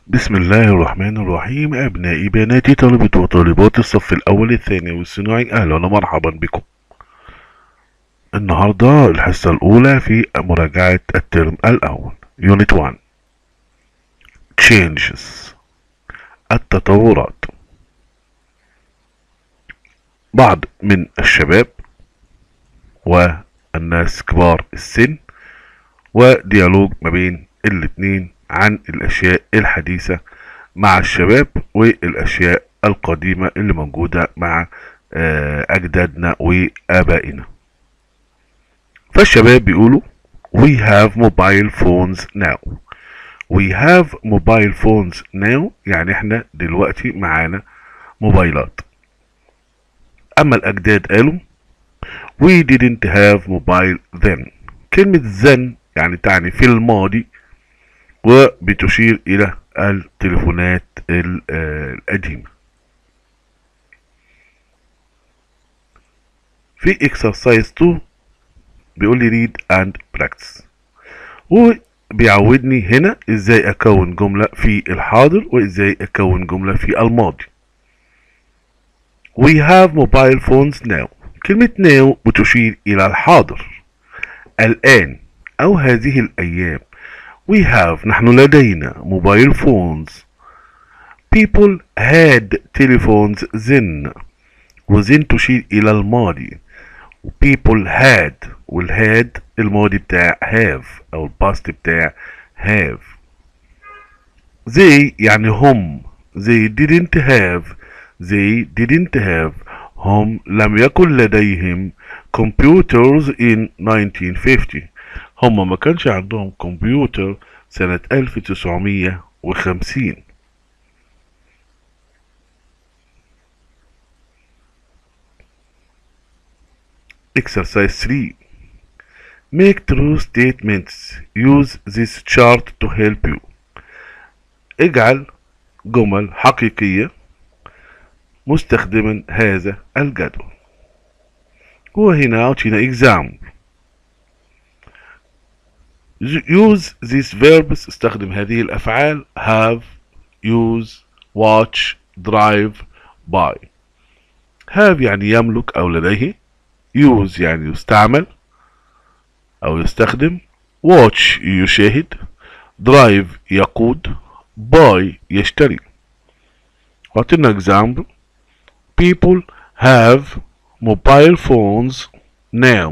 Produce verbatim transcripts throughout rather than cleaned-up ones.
بسم الله الرحمن الرحيم. أبنائي بناتي طلبة وطالبات الصف الأول الثاني والثانوي، أهلا ومرحبا بكم. النهاردة الحصة الأولى في مراجعة الترم الأول Unit واحد Changes، التطورات. بعض من الشباب والناس كبار السن وديالوج ما بين الاتنين عن الأشياء الحديثة مع الشباب والأشياء القديمة اللي موجودة مع أجدادنا وآبائنا. فالشباب بيقولوا we have mobile phones now. we have mobile phones now يعني احنا دلوقتي معانا موبايلات. أما الأجداد قالوا we didn't have mobile then. كلمة then يعني تعني في الماضي وبتشير إلى التليفونات القديمة. في exercise اتنين بيقول لي read and practice، وبيعودني هنا ازاي اكون جملة في الحاضر وازاي اكون جملة في الماضي. we have mobile phones now. كلمة now بتشير إلى الحاضر، الآن أو هذه الأيام. we have نحن لدينا mobile phones. people had telephones then، وthen تشير إلى الماضي. people had، والهاد الماضي بتاع have أو الباست بتاع have. they يعني هم. they didn't have they didn't have هم لم يكن لديهم computers in nineteen fifty. هم ما كانش عندهم كمبيوتر سنة ألف وتسعمية وخمسين. Exercise three. Make true statements. Use this chart to help you. اجعل جمل حقيقية مستخدما هذا الجدول. وهنا أعطينا example. use these verbs. استخدم هذه الأفعال have, use, watch, drive, buy. have يعني يملك أو لديه. use يعني يستعمل أو يستخدم. watch يشاهد. drive يقود. buy يشتري. أعطينا example. people have mobile phones now.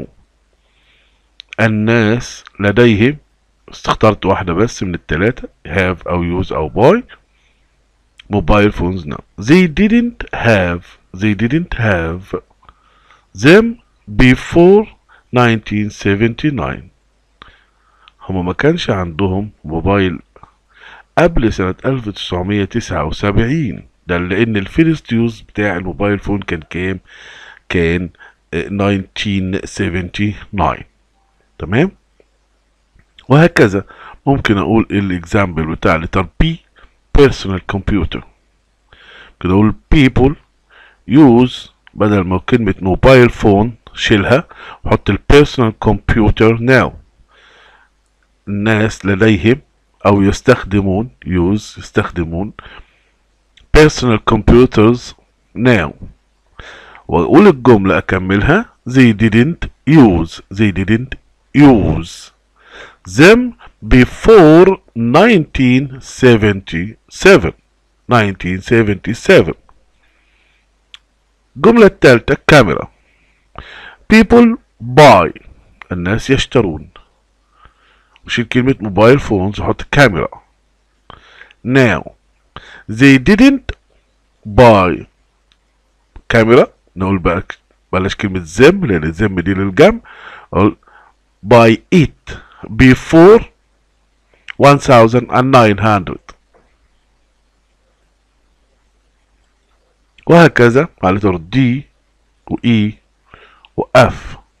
الناس لديهم، استخترت واحدة بس من التلاتة have أو use أو buy mobile phones now. they didn't have they didn't have them before nineteen seventy-nine. هما ما كانش عندهم موبايل قبل سنة ألف وتسعمية وتسعة وسبعين. ده لأن الفيرست يوز بتاع الموبايل فون كان كام؟ كان nineteen seventy-nine. تمام؟ وهكذا ممكن أقول الإكزامبل بتاع لتر B personal computer. كده أقول people use، بدل ما كلمة موبايل فون شيلها وحط البيرسونال كمبيوتر now. الناس لديهم أو يستخدمون use يستخدمون personal computers now. وأقول الجملة أكملها they didn't use they didn't use them before nineteen seventy-seven nineteen seventy-seven. الجملة الثالثة كاميرا. people buy الناس يشترون. وشيل كلمة موبايل فونز وحط كاميرا. now they didn't buy كاميرا. نقول بقى بلاش كلمة them لأن them دي للجمع. أقول buy it before one thousand nine hundred. وهكذا على لتر D و E و F.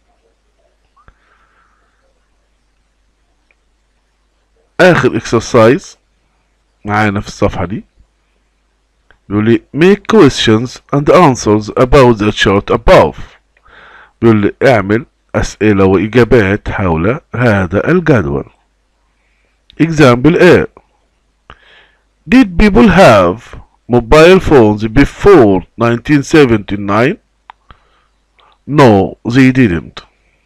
آخر exercise معانا في الصفحة دي بيقول لي make questions and answers about the chart above. بيقول لي اعمل أسئلة وإجابات حول هذا الجدول. example A. Did people have mobile phones before nineteen seventy-nine? No, they didn't.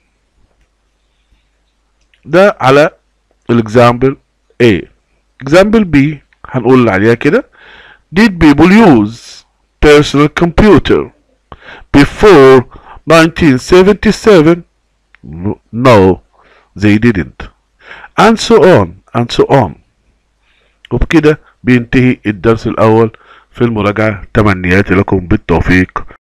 ده على الإكزامبل A. Example B هنقول عليها كده. Did people use personal computer before nineteen seventy-seven? No, they didn't. And so on and so on. وبكده بينتهي الدرس الأول في المراجعة. تمنياتي لكم بالتوفيق.